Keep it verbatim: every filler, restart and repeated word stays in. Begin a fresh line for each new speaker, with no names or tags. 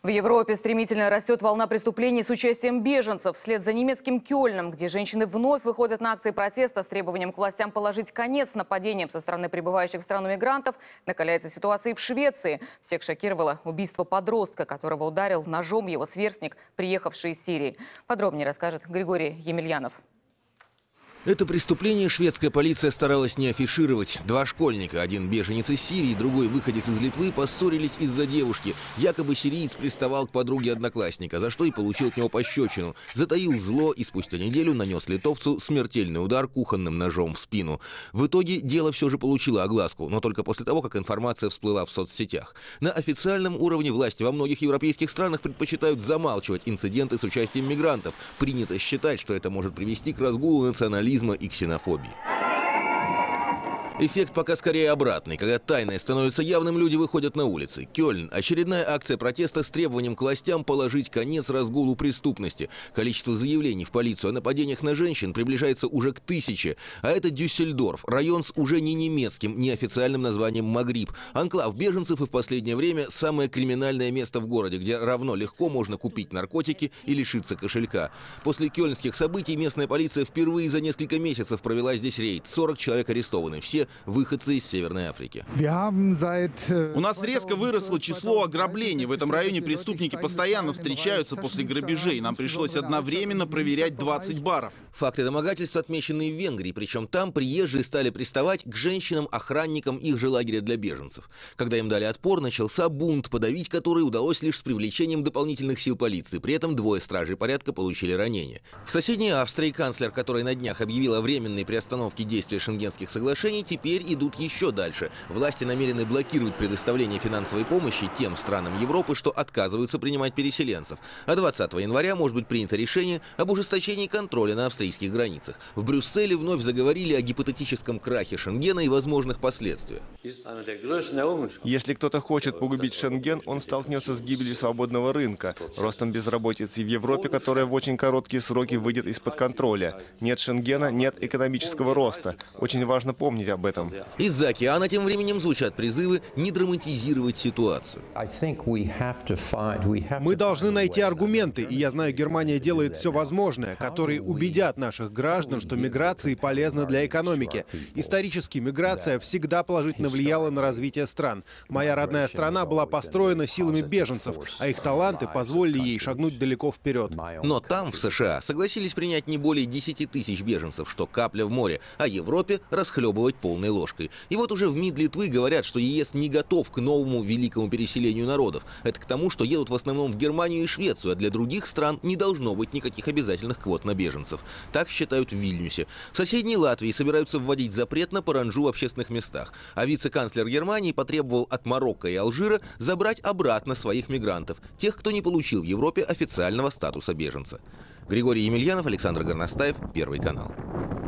В Европе стремительно растет волна преступлений с участием беженцев. Вслед за немецким Кёльном, где женщины вновь выходят на акции протеста с требованием к властям положить конец нападениям со стороны прибывающих в страну мигрантов, накаляется ситуация и в Швеции. Всех шокировало убийство подростка, которого ударил ножом его сверстник, приехавший из Сирии. Подробнее расскажет Григорий Емельянов.
Это преступление шведская полиция старалась не афишировать. Два школьника, один беженец из Сирии, другой выходец из Литвы, поссорились из-за девушки. Якобы сириец приставал к подруге одноклассника, за что и получил от него пощечину. Затаил зло и спустя неделю нанес литовцу смертельный удар кухонным ножом в спину. В итоге дело все же получило огласку, но только после того, как информация всплыла в соцсетях. На официальном уровне власти во многих европейских странах предпочитают замалчивать инциденты с участием мигрантов. Принято считать, что это может привести к разгулу национализма и ксенофобии. Эффект пока скорее обратный. Когда тайное становится явным, люди выходят на улицы. Кёльн – очередная акция протеста с требованием к властям положить конец разгулу преступности. Количество заявлений в полицию о нападениях на женщин приближается уже к тысяче. А это Дюссельдорф, район с уже не немецким, не официальным названием Магриб. Анклав беженцев и в последнее время самое криминальное место в городе, где равно легко можно купить наркотики и лишиться кошелька. После кёльнских событий местная полиция впервые за несколько месяцев провела здесь рейд. сорок человек арестованы. Все выходцы из Северной Африки.
У нас резко выросло число ограблений. В этом районе преступники постоянно встречаются после грабежей. Нам пришлось одновременно проверять двадцать баров.
Факты домогательств отмечены в Венгрии, причем там приезжие стали приставать к женщинам-охранникам их же лагеря для беженцев. Когда им дали отпор, начался бунт, подавить который удалось лишь с привлечением дополнительных сил полиции. При этом двое стражей порядка получили ранения. В соседней Австрии канцлер, который на днях объявил о временной приостановке действия шенгенских соглашений, теперь идут еще дальше. Власти намерены блокировать предоставление финансовой помощи тем странам Европы, что отказываются принимать переселенцев. А двадцатого января может быть принято решение об ужесточении контроля на австрийских границах. В Брюсселе вновь заговорили о гипотетическом крахе Шенгена и возможных последствиях.
Если кто-то хочет погубить Шенген, он столкнется с гибелью свободного рынка, ростом безработицы в Европе, которая в очень короткие сроки выйдет из-под контроля. Нет Шенгена, нет экономического роста. Очень важно помнить об этом.
Из-за океана тем временем звучат призывы не драматизировать ситуацию.
Мы должны найти аргументы, и я знаю, Германия делает все возможное, которые убедят наших граждан, что миграция полезна для экономики. Исторически миграция всегда положительно влияла на развитие стран. Моя родная страна была построена силами беженцев, а их таланты позволили ей шагнуть далеко вперед.
Но там, в США, согласились принять не более десяти тысяч беженцев, что капля в море, а Европе расхлебывать полной ложкой. И вот уже в МИД Литвы говорят, что ЕС не готов к новому великому переселению народов. Это к тому, что едут в основном в Германию и Швецию, а для других стран не должно быть никаких обязательных квот на беженцев. Так считают в Вильнюсе. В соседней Латвии собираются вводить запрет на паранджу в общественных местах. А вице-канцлер Германии потребовал от Марокко и Алжира забрать обратно своих мигрантов, тех, кто не получил в Европе официального статуса беженца. Григорий Емельянов, Александр Горностаев, Первый канал.